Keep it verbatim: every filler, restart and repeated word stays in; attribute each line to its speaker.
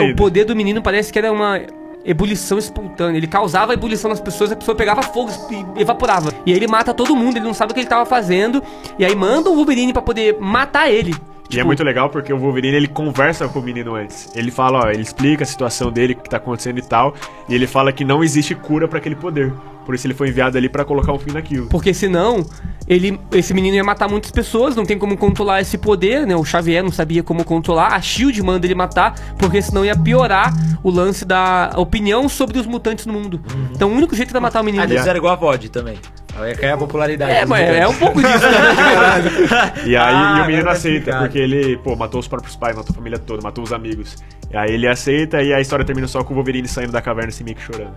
Speaker 1: o poder do menino parece que era uma ebulição espontânea. Ele causava ebulição nas pessoas, a pessoa pegava fogo e evaporava. E aí ele mata todo mundo, ele não sabe o que ele tava fazendo. E aí manda o Wolverine pra poder matar ele.
Speaker 2: E
Speaker 1: Tipo,
Speaker 2: é muito legal porque o Wolverine, ele conversa com o menino antes. Ele fala, ó, ele explica a situação dele, o que tá acontecendo e tal. E ele fala que não existe cura pra aquele poder. Por isso ele foi enviado ali pra colocar um fim naquilo.
Speaker 1: Porque senão, ele, esse menino ia matar muitas pessoas, não tem como controlar esse poder, né? O Xavier não sabia como controlar, a SHIELD manda ele matar, porque senão ia piorar o lance da opinião sobre os mutantes no mundo. Uhum. Então o único jeito de matar o menino...
Speaker 3: Ah, eles eram igual a V O D também. Aí ia cair a popularidade.
Speaker 1: É, mas é um pouco disso, né?
Speaker 2: E aí
Speaker 3: Ah,
Speaker 2: e o menino
Speaker 3: tá
Speaker 2: aceita,
Speaker 3: explicado.
Speaker 2: porque ele, pô, matou os próprios pais, matou a família toda, matou os amigos. E aí ele aceita e a história termina só com o Wolverine saindo da caverna assim meio que chorando.